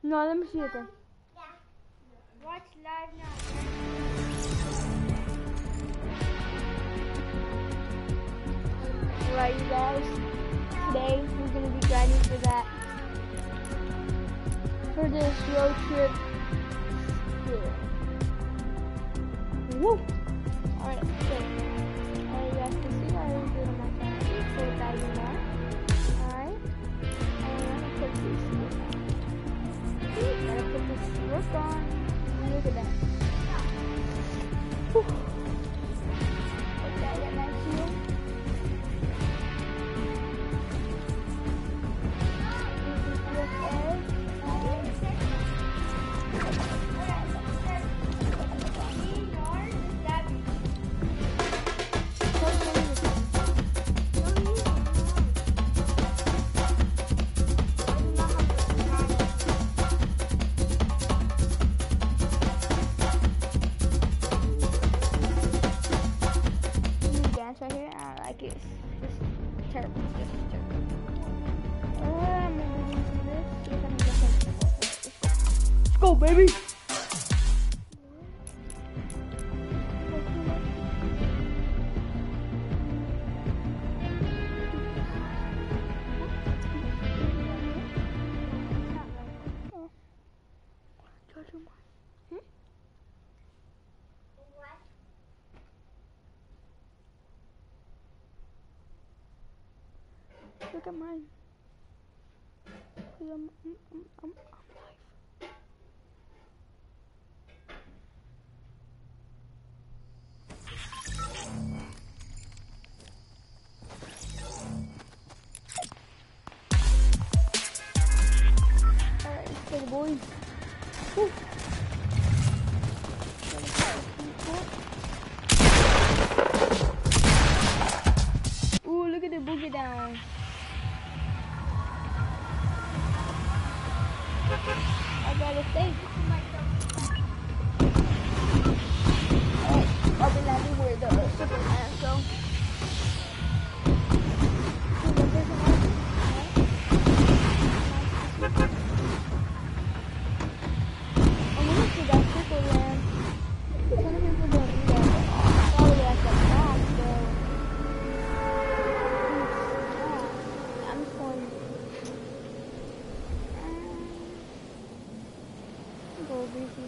No, let me see it then. Watch live now. Alright, you guys. Today we're gonna be grinding for that. For this road trip. Woo! Alright, good. You guys can see I already did on my channel. So diving there. Alright. And I'm gonna put this on. Gotta put this work on. Look at that. Whew. Okay, I got nice here. Right here, I like it. It's terrible. It's terrible. I'm gonna do this. Let's go, baby. Look at mine. I'm live. Alright, let's go, boys. Woo. Ooh, look at the boogie down. I gotta stay. I'll be landing where the Superman go. I'm gonna see that Superman. Some people don't do that. Probably at the top, so I'm just going. Go busy.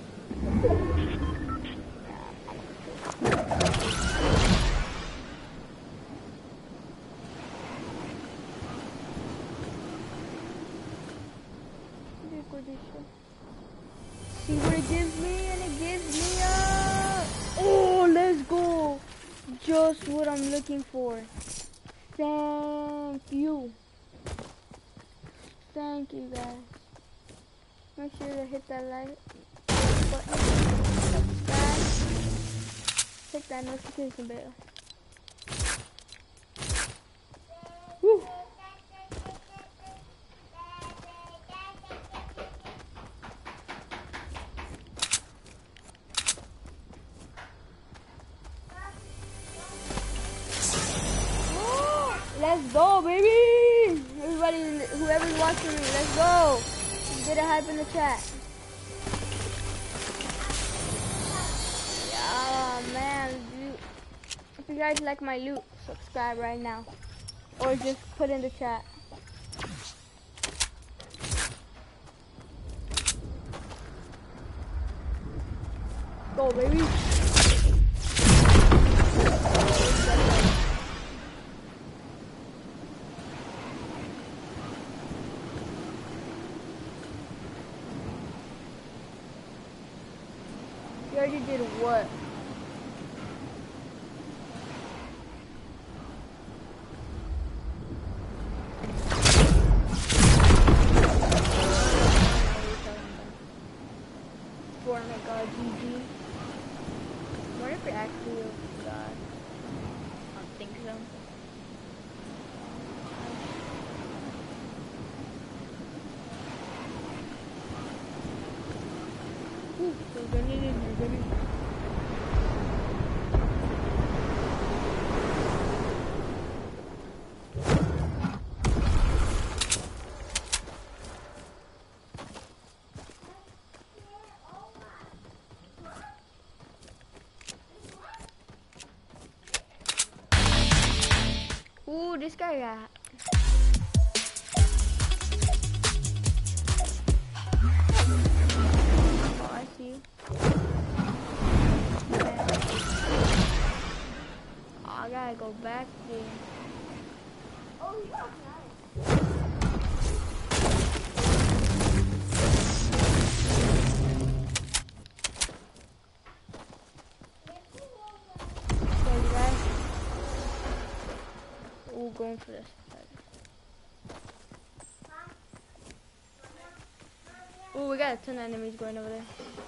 See what it gives me, and it gives me oh, let's go. Just what I'm looking for. Thank you. Thank you, guys. Make sure to hit that like button, subscribe, hit that notification bell. Woo. Let's go, baby! Everybody, whoever's watching me, let's go! Get a hype in the chat. Yeah, man, dude. If you guys like my loot, subscribe right now. Or just put in the chat. Go, baby! You already did what? Oh my god, GG. What if it actually is God? I don't think so. Ooh, we're gonna need it, we're gonna need it. this guy at? Oh, I see you. Okay. Oh, I gotta go back there. Oh, you look nice. Okay, you guys. We're going for this. Oh, we got a ton of enemies going over there.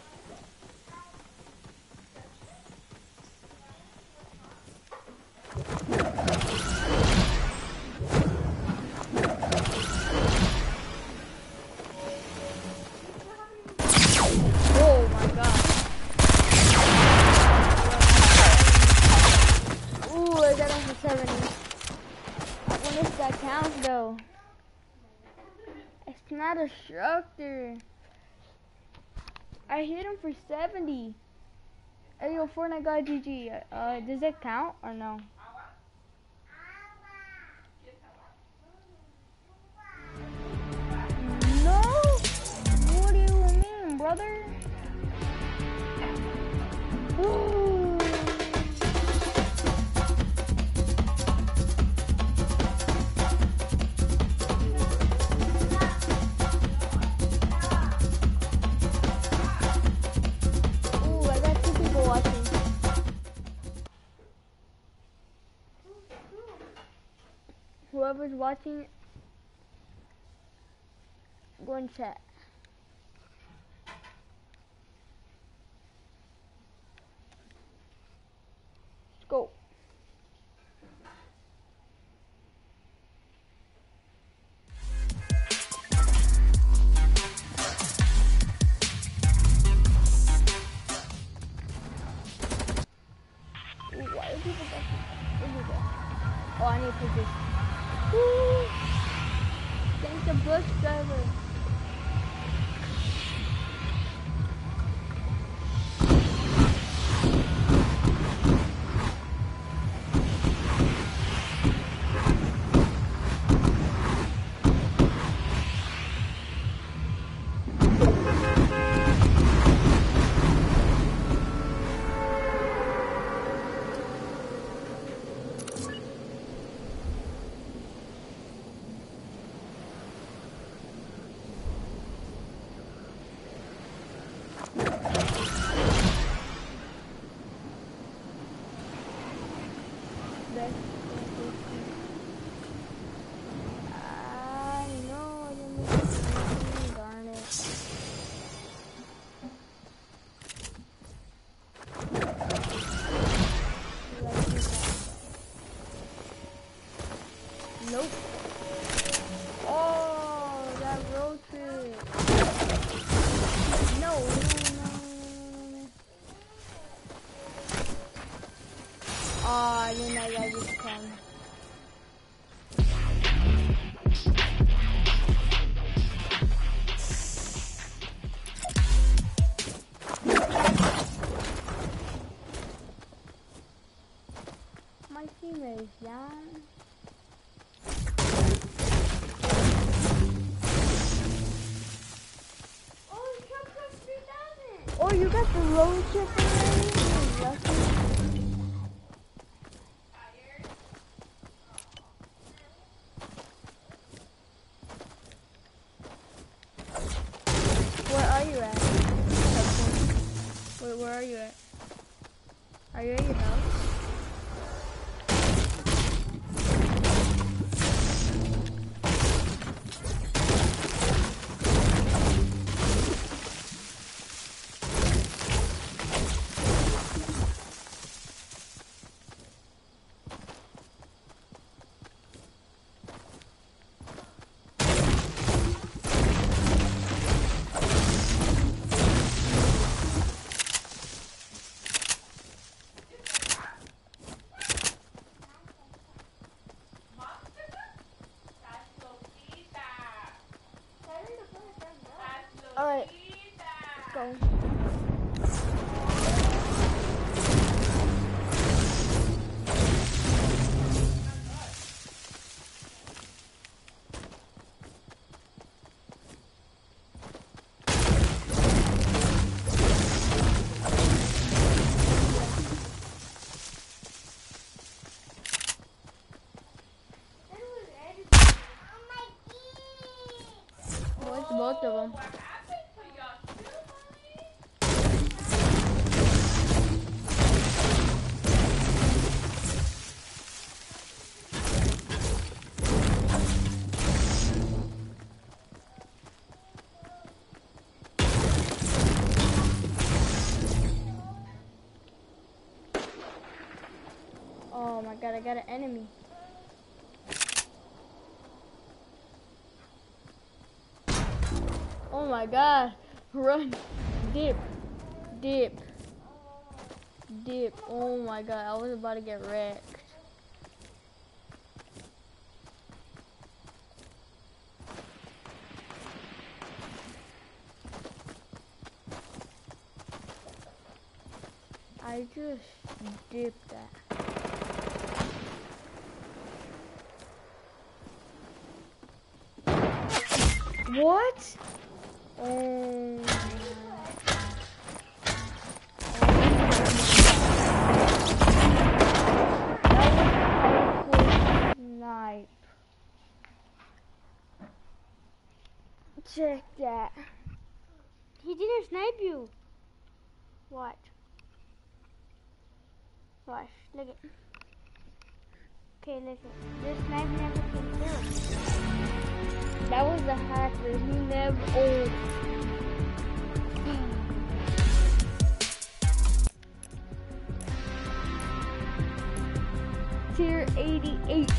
Oh my god. Ooh, I got him for 70. I wonder if that counts though. It's not a structure. I hit him for 70. Hey, yo, Fortnite guy GG. Does that count or no? No? What do you mean, brother? Ooh. Ooh, I got 2 people watching. Whoever's watching, go and chat. Let's go. Ooh, why do people get this? Oh, I need to put this. Woo! Thank the bus driver. Nope. Oh, that road trip. No. Oh, I didn't know that would come. My teammates down. Oh, you got the road trip already? Where are you at? Where are you at? Are you at your house? Alright, let's go. Both of them. Oh my god, I got an enemy. Oh my god. Run. Dip. Dip. Dip. Oh my god, I was about to get wrecked. I just dipped that. What? Oh my. That was a snipe. Check that. He didn't snipe you. What? Watch, look at. Okay, listen. This snipe never can kill. That was the hacker. He never. Oh. Tier 88.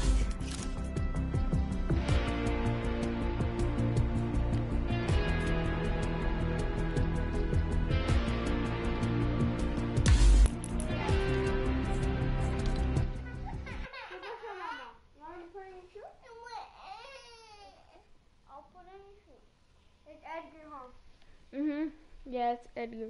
Yeah, it's Edgar.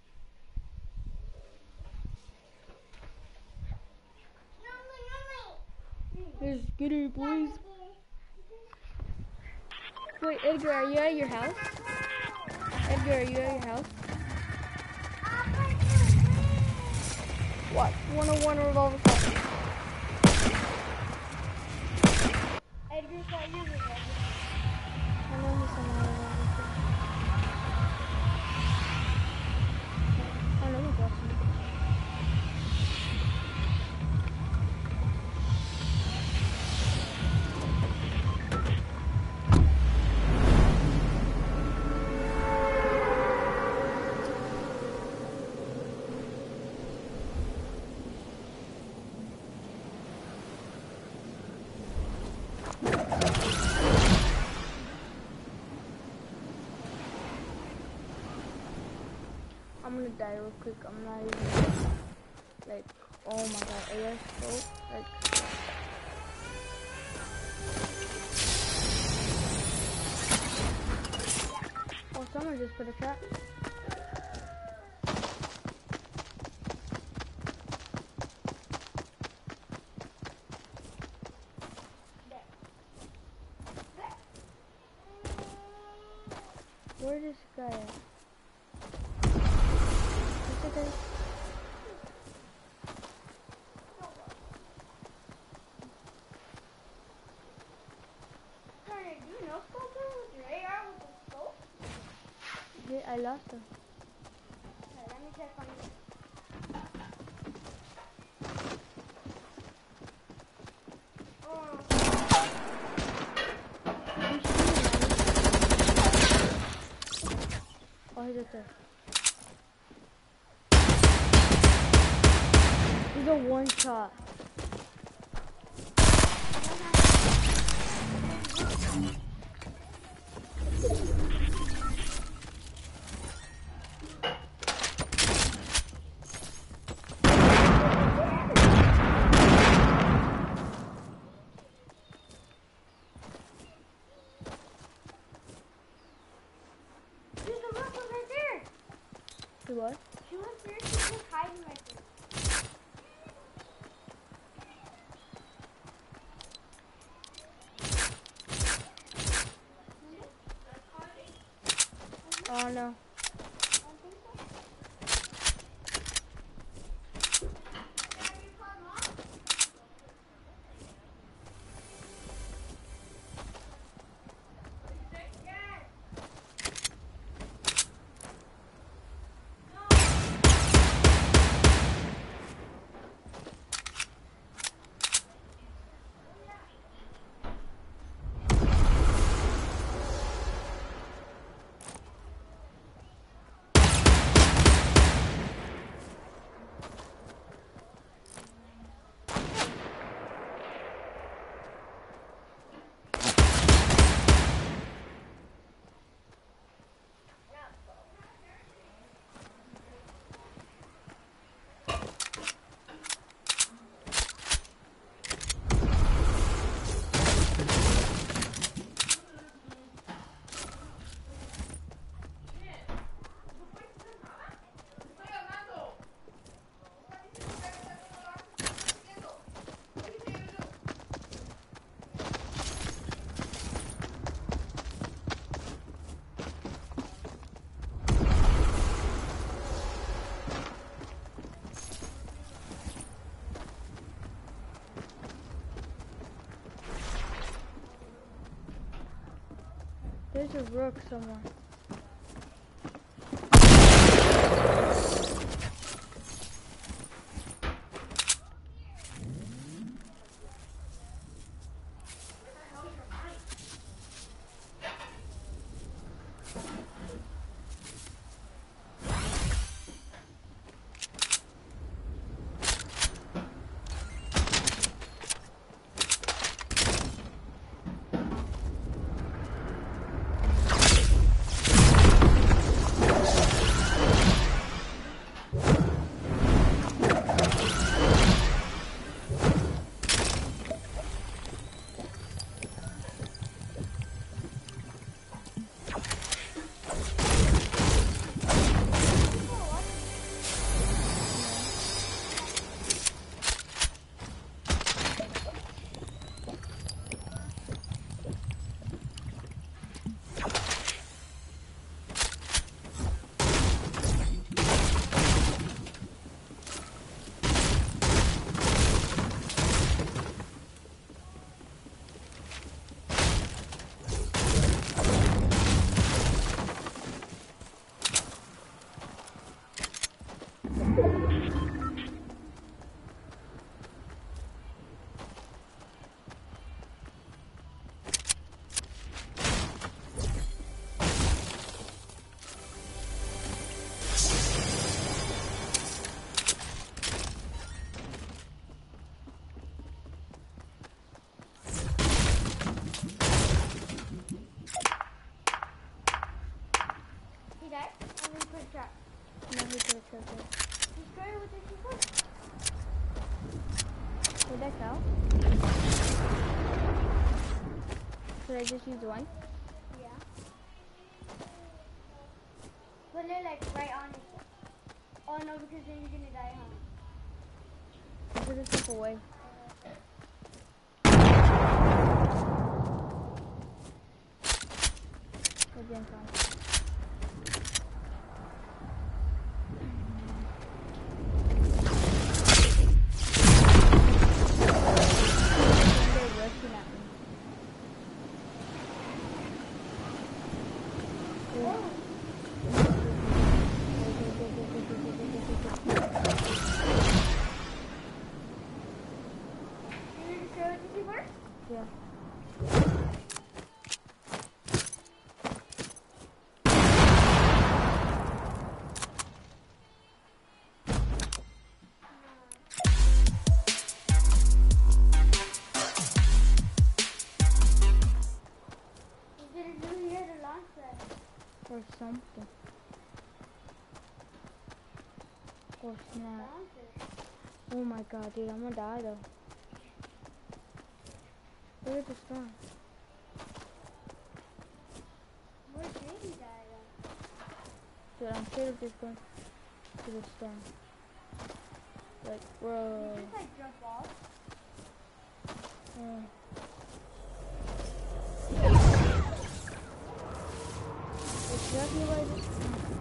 Let's get it, boys. Wait, Edgar, are you at your house? Edgar, are you at your house? What? 101 revolver shot. Edgar's not using it. I know he's on my revolver shot. I know he's watching. I'm gonna die real quick. I'm not even like, oh my god, AS scope, like. Oh, someone just put a trap. Where's this guy at? Okay. Do you know scope with your AR with the scope? Yeah, I lost him. Okay, let me check on you. Oh, he's up there. He's a one shot. What? She was there, she was hiding right there. Oh no. There's a rook somewhere. No, he put a trap there. Destroy it with the keyboard. Did that count? Should I just use one? Yeah. Put it like right on it. Oh no, because then you're gonna die, huh? Put this stuff away. It didn't count. Yeah. Or something. Or snap. Oh my god, dude, I'm gonna die though. Look at the storm. Where did he die then? Dude, I'm scared of just going to the storm. Like, bro. Did you just like jump off? Yeah. Exactly like this.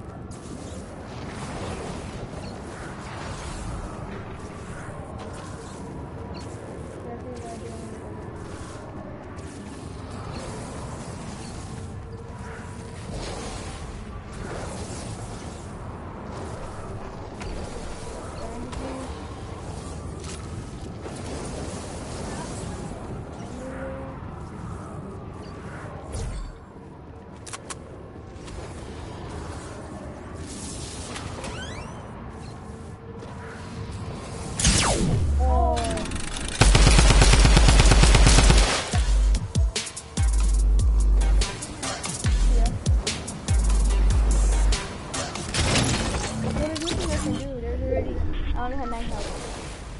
I only had 9 health.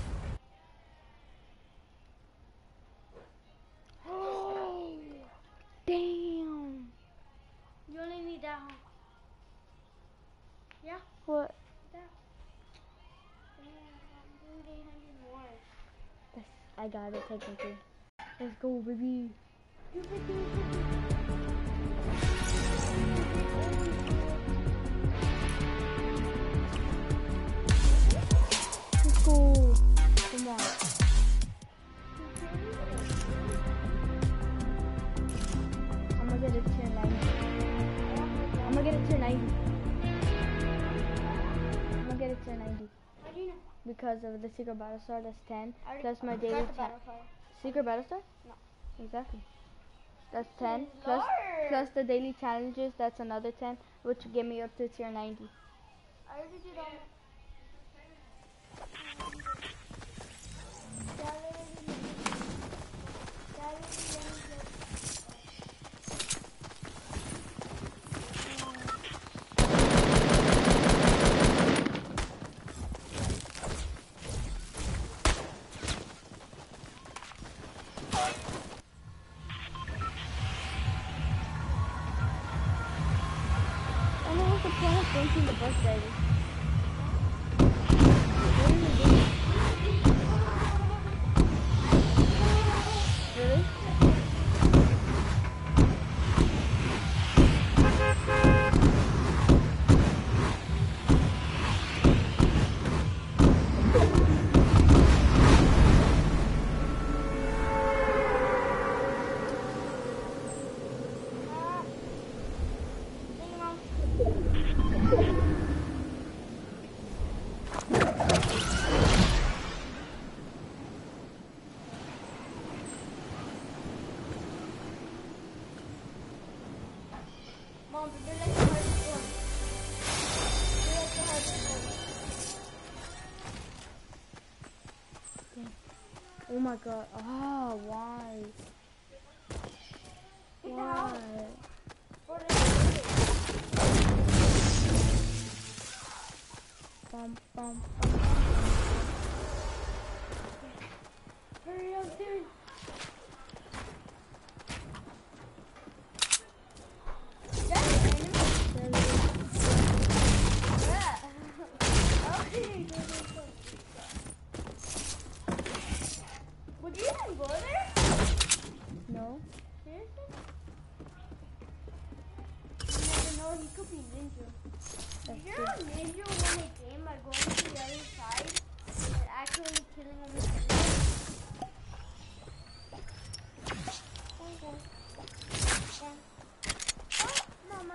Damn. You only need that, huh? Yeah? What? That. Yeah, do 800 more. Yes, I got it technically. Let's go, baby. Let's go. Come on. I'm gonna get a 10 9. gonna get it to 90. I'm gonna get it to 90. How do you know? Because of the secret battle star, that's 10. I already Plus my got daily the battle card. secret battle star? No. Exactly. That's 10. Lord. Plus the daily challenges, that's another 10, which will get me up to tier 90. I already did all my... And then what's the point of finishing the bus driver? Really? Mom, do like the hardest one. Do like the hardest one. Oh my god. Ah, why? Why? What is it? Bum, bum, Hurry up, dude. Would you even go there? no. Seriously? You never know, he could be ninja. That's You true. know ninja win a game by going to the other side and actually killing him with the Oh, mama.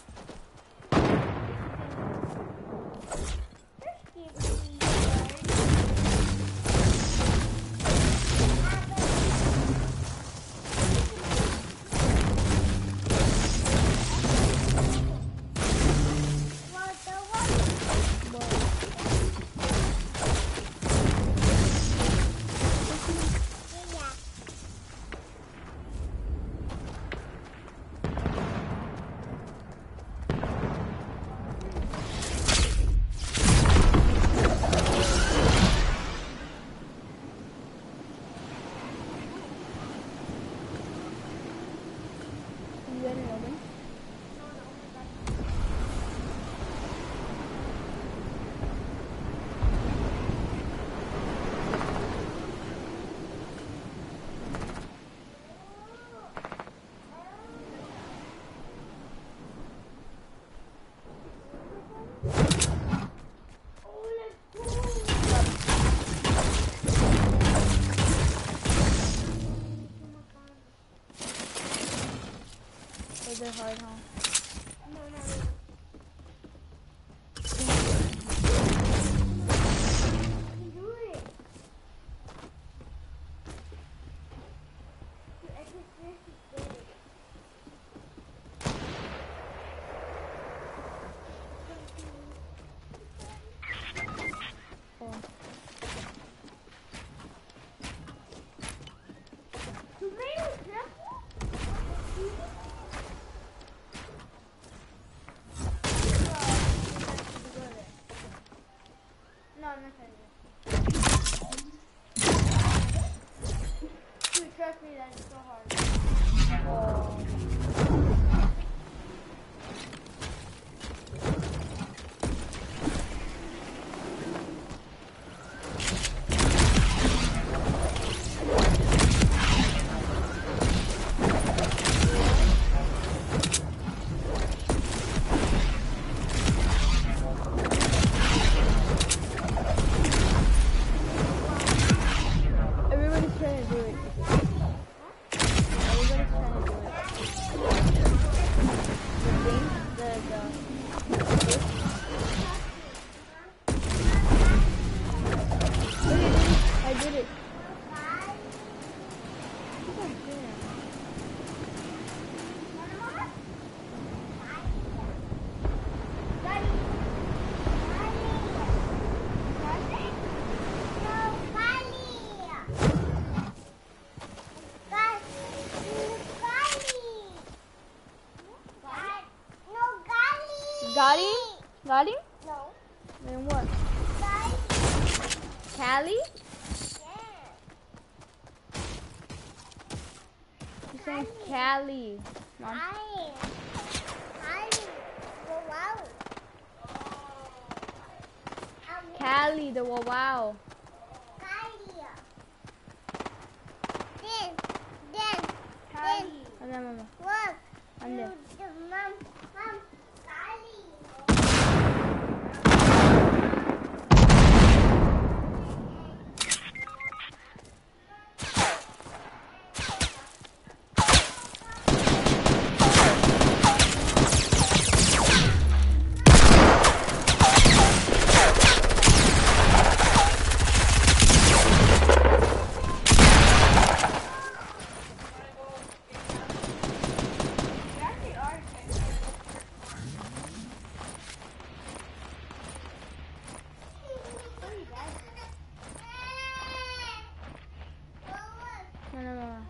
You got another one? Is it hard, huh? Oh. No, I'm not trying to do it. Dude, trust me, that is so hard. Oh. Got him? Got him? No. Then what? Callie? He's saying Callie. Mom. Callie, the wow. And then mama. Look. I'm there. Mom. No, no, no.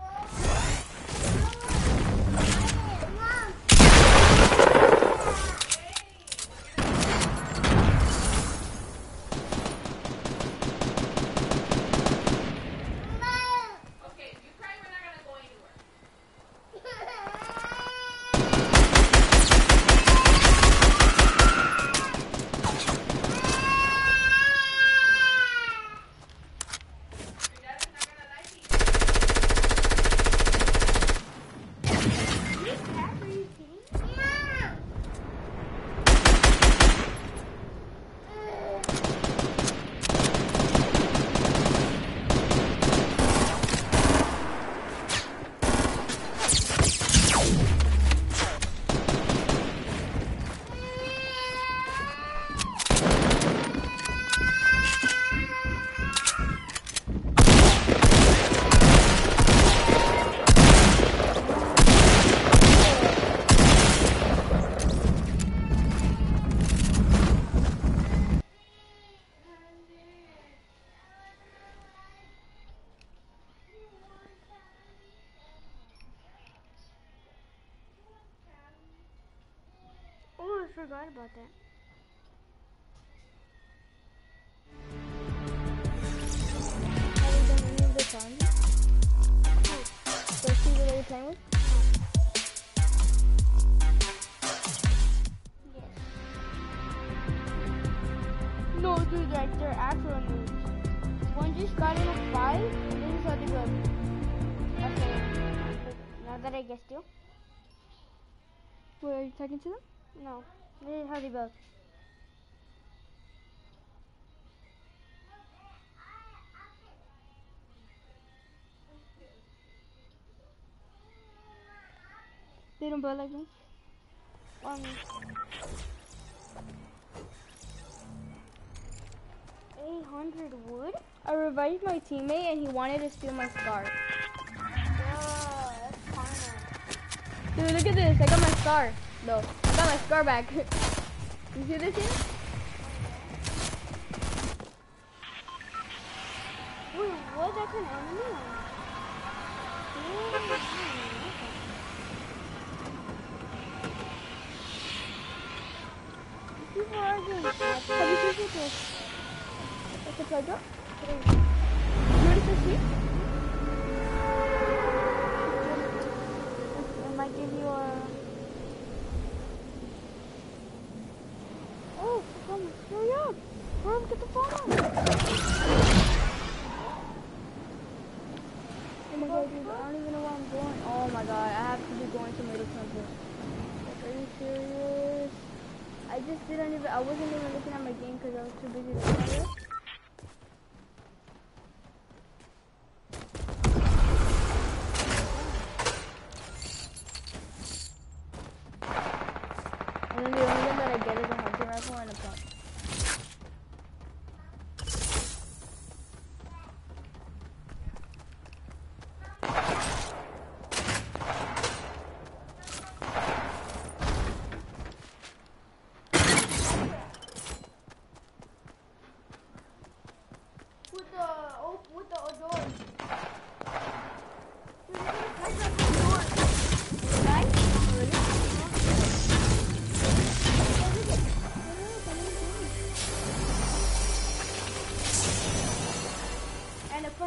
Oh, I forgot about that. Have you done any of the challenges? Those people that you're playing with? Yes. No, dude, like they're actual noobs. One just got in a fight, and this is how they go. Okay. Now that I guessed you. Wait, are you talking to them? No. This is how they build. They don't build like me? 800 wood? I revived my teammate and he wanted to steal my scar. That's karma. Dude, look at this. I got my scar. No, I got my scar back. You see this here? Wait, what? That's an enemy? People are doing that. Have you seen this? What's the plug up? You want to see? It might give you a... Oh, come, hurry up. Hurry up, get the phone on. Oh my god, dude, I don't even know where I'm going. Oh my god, I have to be going to Middle Temple. Like, are you serious? I wasn't even looking at my game because I was too busy looking at it. And then the only gun that I get is a hunting rifle and a pump. With the door.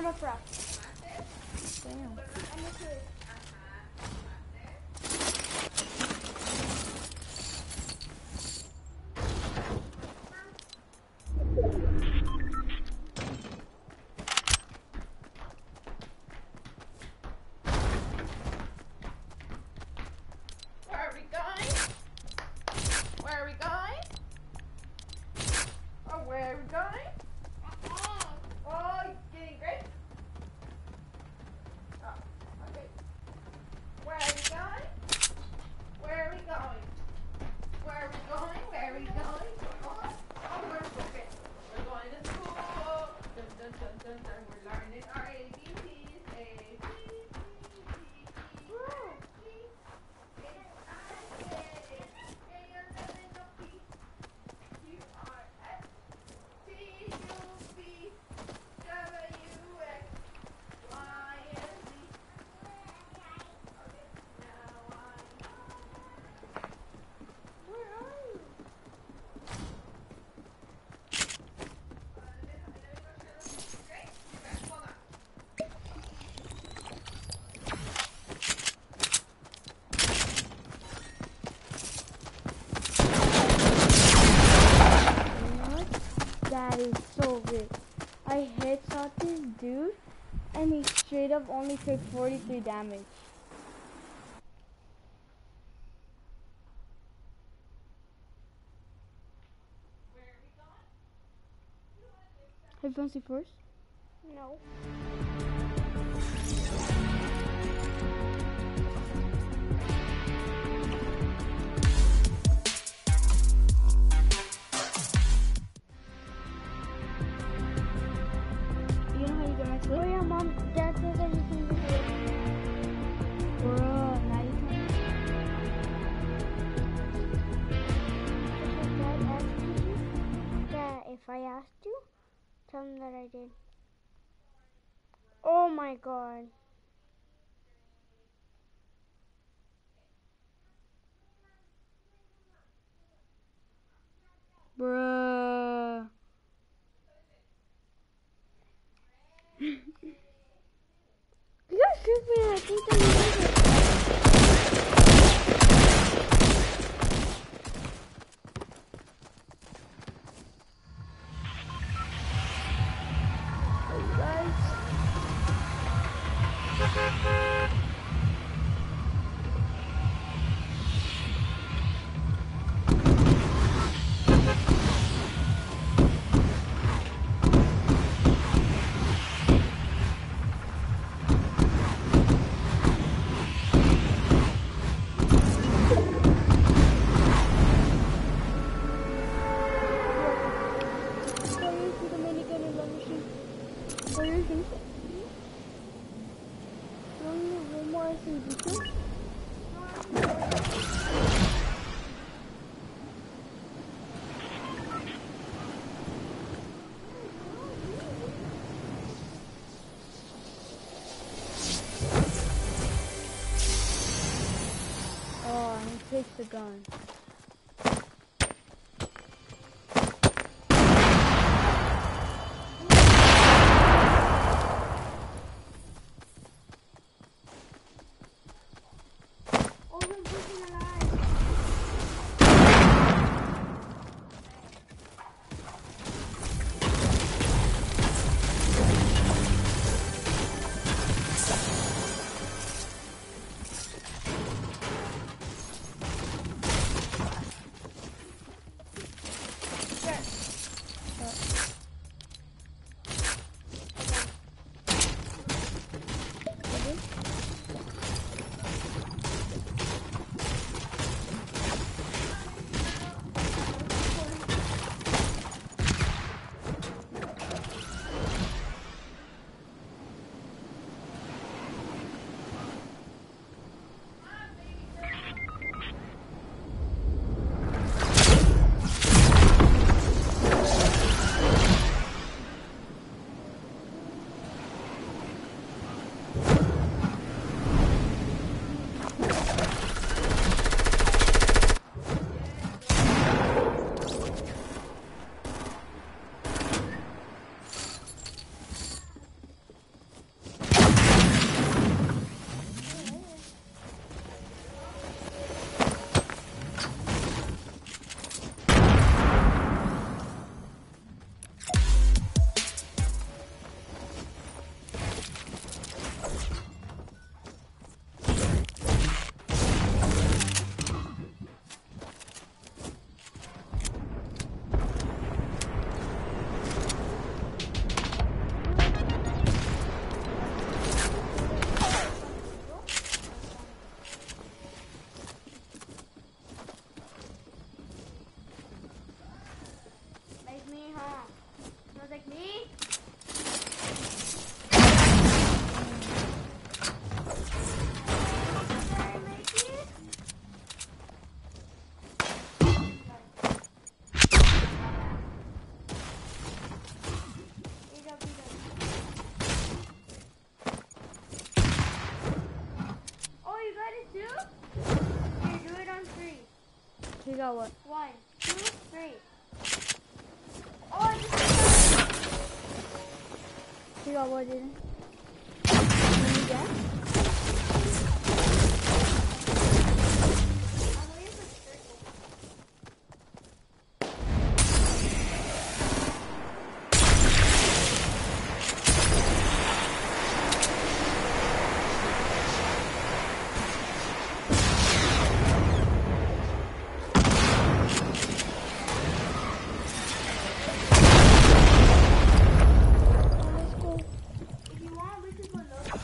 armor prop. Damn. I'm a kid. Where are we going? Where are we going? Oh, where are we going? Oh, you're getting great. Oh, okay. Where are we going? Where are we going? Where are we going? Where are we going? Oh, we're okay. We're going to school. Dun, dun, dun, dun, dun. We're learning our ABCs. A, B, C, D, E, F, G, H, I, J, K, L, M, N, O, P, Q, R, S, T, U, V, W, X, Y, and Z. Okay, now I know. Where are you? Great. You're back. Hold on. What? That is so good. I headshot this dude and he straight up only took 43 damage. Where are we going? Have you fancy first? No. You know how you get my Oh slip? yeah, Mom. Dad says that you can use it. Bruh, now you can. If Dad asked you, that if I asked you, tell him that I did. Oh my God. Bruh. You guys shoot me. I think that you did it. Hey, you guys. So you see the minigun and let me shoot. So you're gonna say, one more SMG too? Oh, and he takes the gun. Oh, you're pushing alive. got what? 1, 2, 3. Oh, I just You got what, Jaden? What did you get? If you want, we can go low.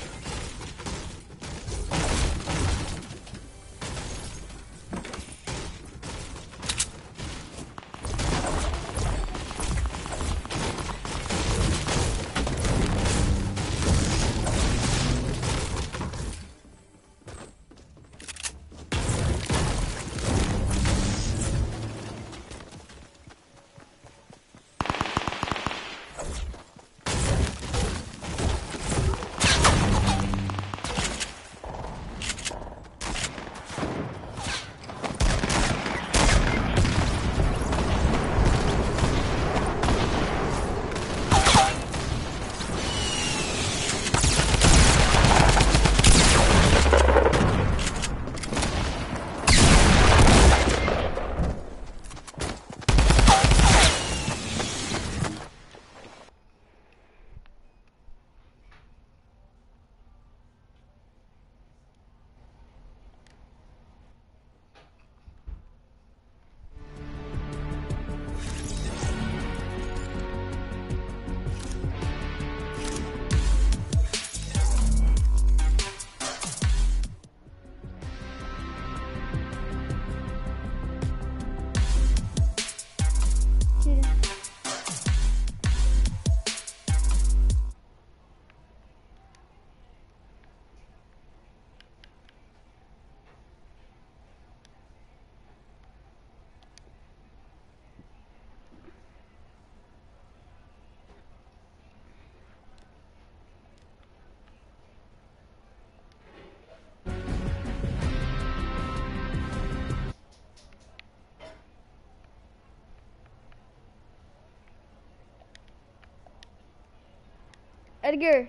Edgar.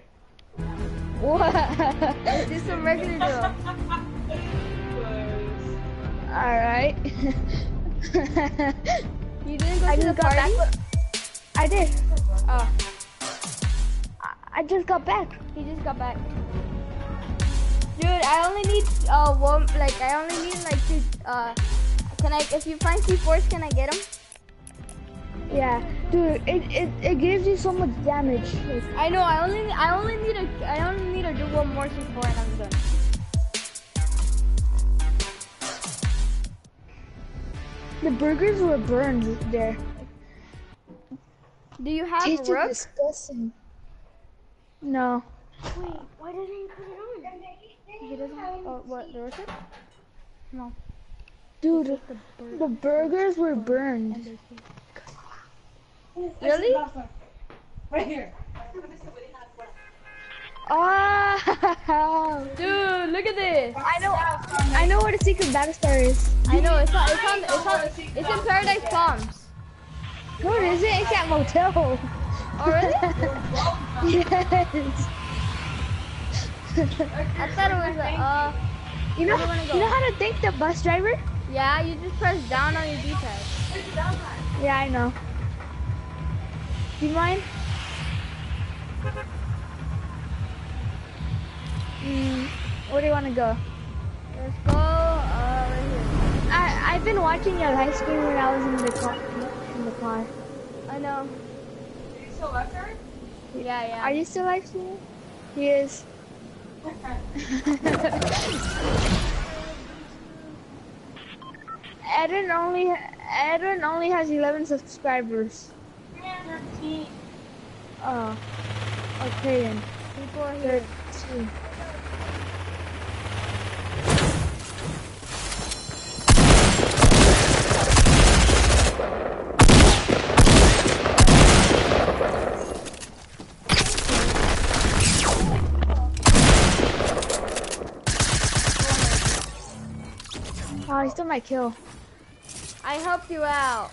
What? Just some regular girl. Alright. You didn't go to the party? I did. Oh, I just got back. he just got back. Dude, I only need one. Like I only need like two. Can I? If you find C4s, can I get them? Yeah, dude, it gives you so much damage. Like, I know. I only need to do one more C4 and I'm done. the burgers were burned there. Do you have Tasted Rook? disgusting. No. Wait, why doesn't he put it on? He doesn't. Oh, what? The rocket? No. Dude, the burgers were burned. Really? Right here. Oh, Dude, look at this. I know where the secret battle star is. I know. It's in Paradise Palms. No, it isn't. It's at motel. Oh, really? Yes. I thought it was You know, Where do you wanna go? you know how to thank the bus driver? yeah, you just press down on your D-pad. Yeah, I know. Do you mind? Where do you want to go? Let's go right here. I've been watching your live stream when I was in the car. I know. Are you still left her? Yeah, yeah. Are you still live streaming? He is. Edwin only has 11 subscribers. Oh. Okay then. People are here. 13. Oh, he stole my kill. I helped you out.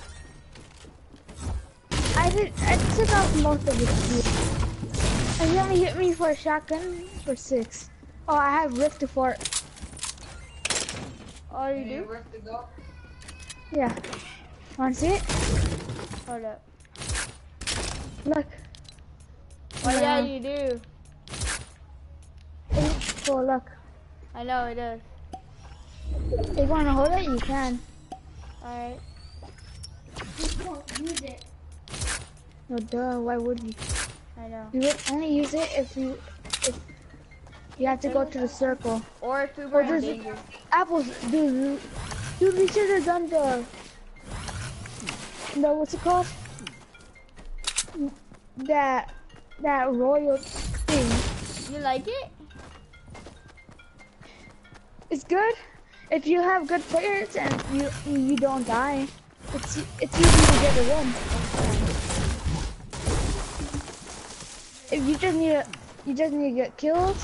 I took off most of the speed. And he only hit me for a shotgun for 6. Oh, I have Rift to Fort. Oh, you do? Rift to go. Yeah. Wanna see it? Hold up. Look. Oh yeah, you do. Oh, look. I know it does. If you wanna hold it, you can. Alright. Just don't use it. No, duh. Why would you? I know. You would only use it if you have to go to the circle. Or if we were in there's danger. apples, dude. We should have done the what's it called? That royal thing. You like it? It's good if you have good players and you don't die. It's easy to get a win. If you just need to get kills,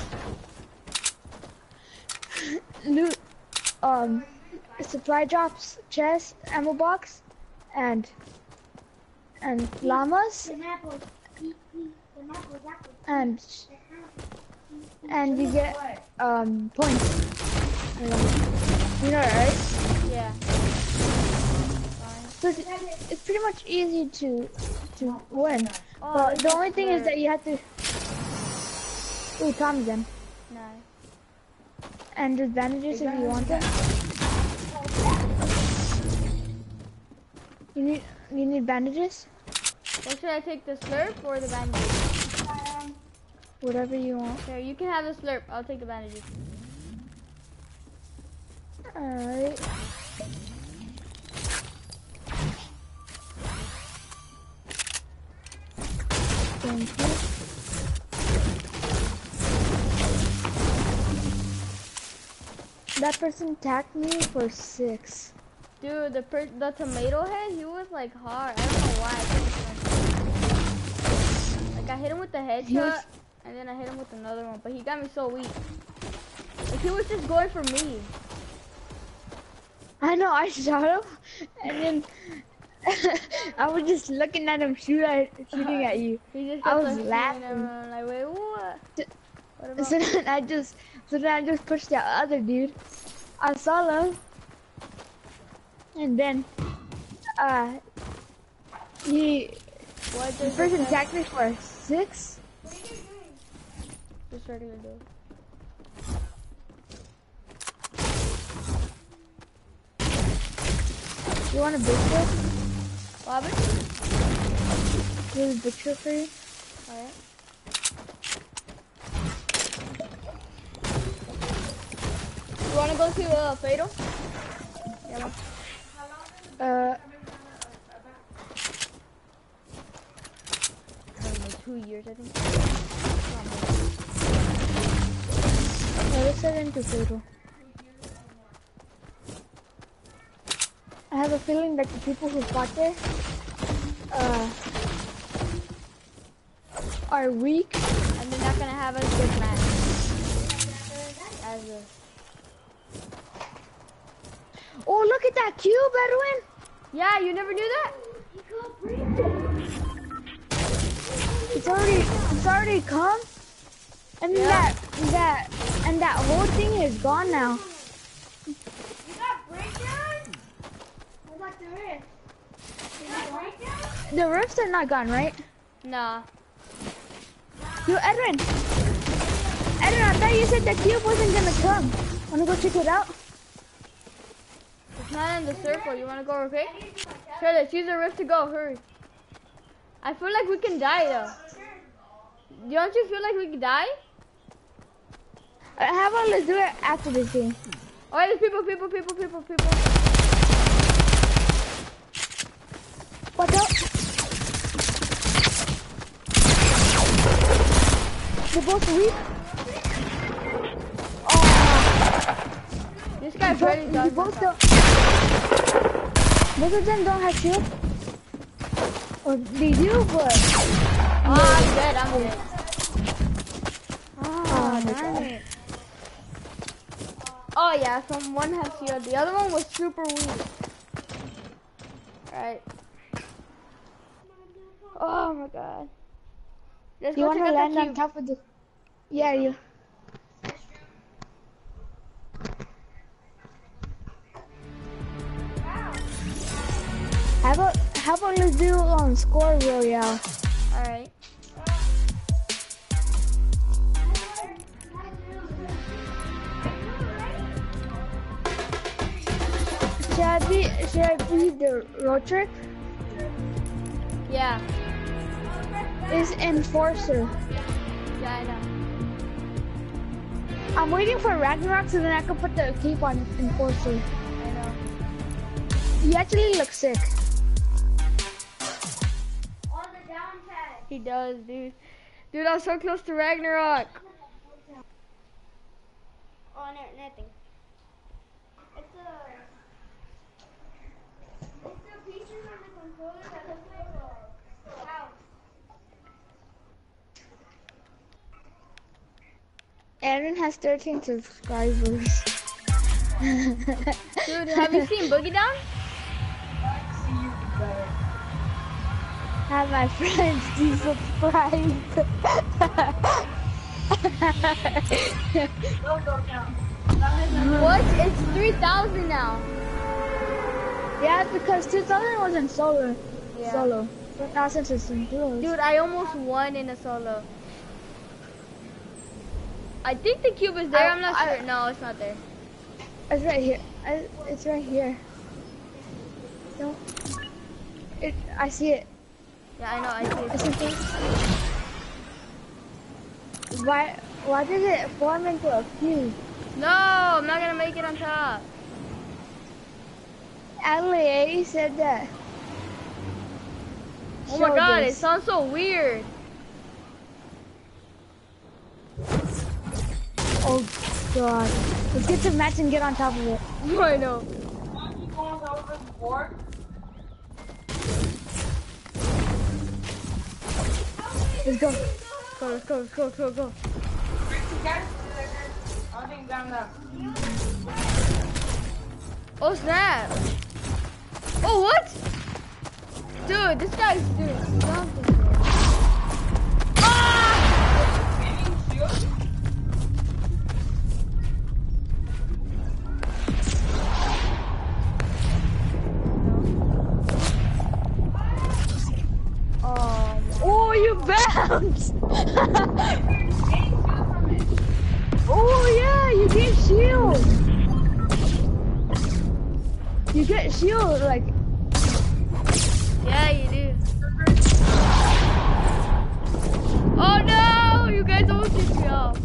loot, supply drops, chest, ammo box, and llamas, and you get points. You know, right? Yeah. So it's pretty much easy to win. Oh, But the only thing is that you have to. Ooh, Tommy gun. Nice. And there's bandages if you want them. You need bandages? What should I take, the slurp or the bandages? Whatever you want. Here, you can have the slurp. I'll take the bandages. Alright. Thank you. That person attacked me for 6. Dude, the tomato head, he was like hard. I don't know why. I couldn't. Like I hit him with the headshot, and then I hit him with another one, but he got me so weak. Like he was just going for me. I know, I shot him, and then I was just looking at him shooting at you. He just I kept, was like, laughing. shooting everyone, like, wait, what? What about? So then I just pushed that other dude. I saw him, and then the person attacked me for 6. Just regular dude. You want a picture? Robert? Here's a picture for you. Alright. You wanna go to Fatal? Yeah. I don't know, 2 years, I think. Let's head into Fatal. I have a feeling that the people who fought there are weak. And they're not gonna have as good match as a... Oh, look at that cube, Edwin! Yeah, you never knew that? It's already come, and Yeah. that whole thing is gone now. You got breakdown? What about the rift? You got breakdown? The rifts are not gone, right? Nah. Yo, Edwin, I thought you said the cube wasn't gonna come. Wanna go check it out? It's not in the circle. You wanna go real quick? Sure, let's use the rift to go. Hurry. I feel like we can die though. Don't you feel like we can die? How about let's do it after this game? Oh, there's people. Watch out! They're both weak. This guy's ready to Both of them don't have shield. Or they do, but... Oh, I'm dead. Oh, Damn it. Oh yeah, one has shield. The other one was super weak. Alright. Oh my god. Let's You go want check to out land the on cube. top of the... Yeah, you. How about let's do score royale? Alright. Should I be the road trip? Yeah. Is Enforcer. Yeah, I know. I'm waiting for Ragnarok so then I can put the cape on Enforcer. I know. You actually look sick. He does, dude. Dude, I'm so close to Ragnarok. Oh, no, nothing. It's the pieces on the controller that look like a house. Aaron has 13 subscribers. Dude, have you seen Boogie Down? Have my friends desubscribe. What? It's 3,000 now. Yeah, because 2000 was in solo. Yeah. Solo. But now since it's in duos. Dude, I almost won in a solo. I think the cube is there. I'm not sure. No, it's not there. It's right here. It's right here. No. I see it. Yeah, I know. I see It's it. in here. Why did it form into a cube? No, I'm not gonna make it on top. LA said that. Oh my Show god, it this. sounds so weird. Oh god. Let's get some mats and get on top of it. I know. Let's go. Let's go, let's go, let's go, let's go. Oh snap! Oh what? Dude, this guy's doing something. Ah! Oh, you bounced! Oh yeah, you get shield. You get shield like. Yeah, you do. Oh no! You guys almost kicked me off.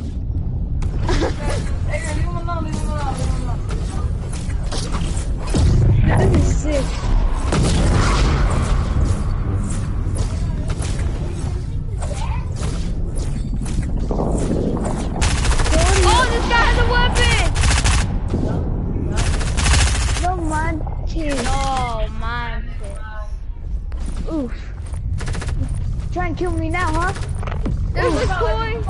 That is sick. Oh, this guy has a weapon! No man. Oh, man. Oof. Try and kill me now, huh? There's a coin.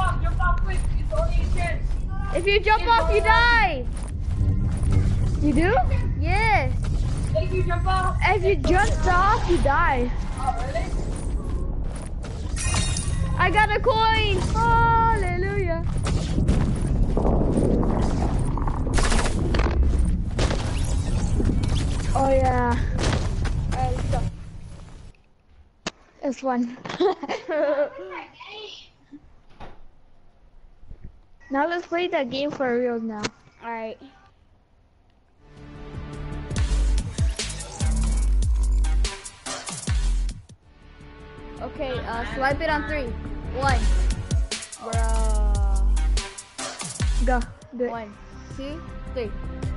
If you jump off, you die. You do? Yes. If you jump off, you die. I got a coin. Hallelujah. Oh yeah. Alright, let's go. It's fun. Now let's play that game for real now. Alright. Okay, swipe it on 3. 1. Bruh. Go. Do it. 1, 2, 3.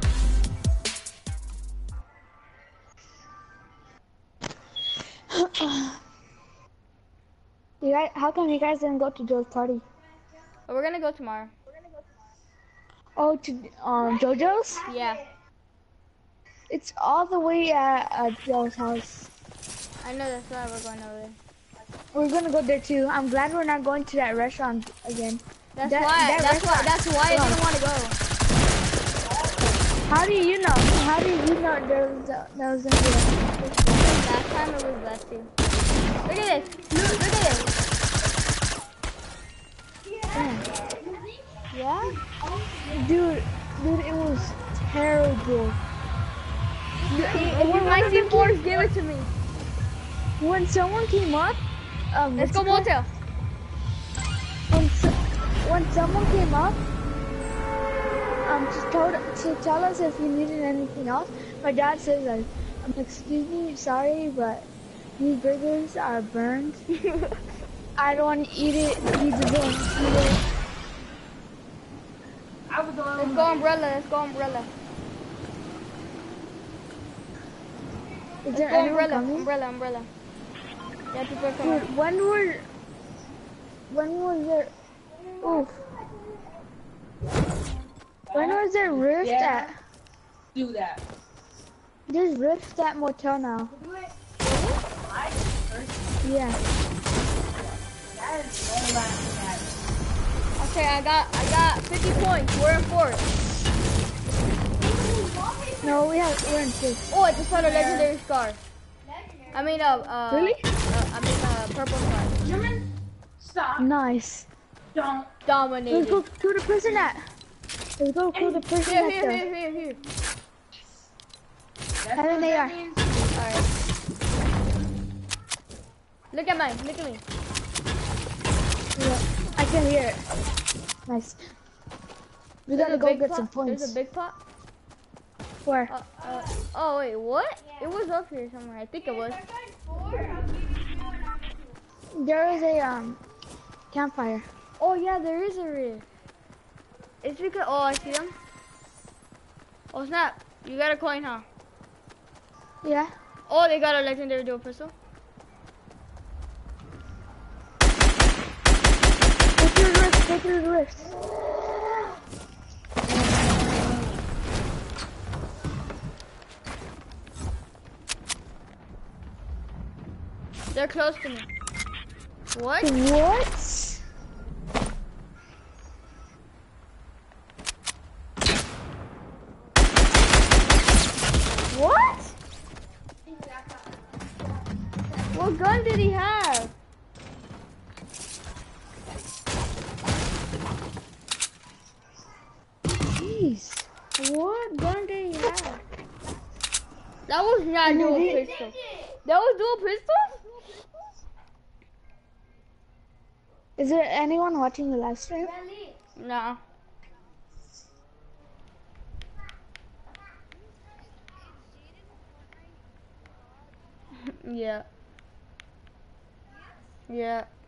You guys, how come you guys didn't go to Joe's party? Oh, we're gonna go tomorrow. Oh, to JoJo's? Yeah. It's all the way at Joe's house. I know, that's why we're going over there. We're gonna go there too. I'm glad we're not going to that restaurant again. That's why I didn't want to go. How do you know? How did you know that was gonna be Last time it was that too. Look at this. Look at this. Yeah? Dude, it was terrible. If you might see force, give it to me. When someone came up, Let's go motel. when someone came up, to tell us if we needed anything else, my dad says like, excuse me, sorry, but these burgers are burned. I don't want to eat it. He just won't eat it. Let's go umbrella. Is there Let's go anyone coming? umbrella. Yeah, people are coming. Dude, when was there? Oof. When was there rift at? Do that. There's rift at motel now. Yeah. Okay, I got 50 points. We're in fourth. No, we're in fifth. Oh, I just found a legendary scar. I mean, Really? purple scar. Stop. Nice. Don't. Let's Dominated. go to the prison at. Let's go to the prison at though. Here. And then they are. Alright. Look at mine. Look at me. Yeah, I can hear it. Nice. We gotta go get some points. There's a big pot. Where? Oh wait, what? It was up here somewhere. I think it was. There is a campfire. Oh yeah, there is a rift. It's because I see them. Oh snap! You got a coin, huh? Yeah. Oh, they got a legendary dual pistol. Go through the rift. They're close to me. What? What? What? What gun did he have? Jeez. What gun did he have? That was not dual pistol. That was dual pistol? Is there anyone watching the live stream? No. Yeah. Yeah.